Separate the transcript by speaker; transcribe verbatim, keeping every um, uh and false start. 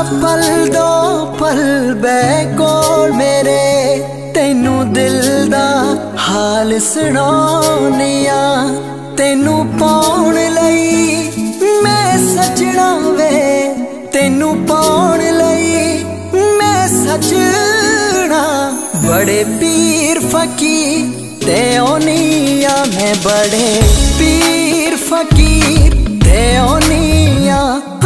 Speaker 1: पल दो पल बै कोल मेरे तेनू दिल दा हाल सुनानिया तेनू पाउण लई मैं सजना वे तेनू पाउण लई मैं सजना बड़े पीर फकीर ते ओनिया मैं बड़े पीर फकीर ते ओनिया।